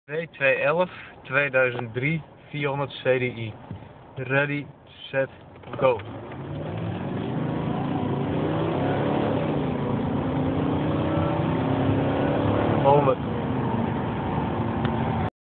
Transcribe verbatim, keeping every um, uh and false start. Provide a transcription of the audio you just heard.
W tweehonderdellf tweeduizend drie vierhonderd C D I. Ready, set, go. honderd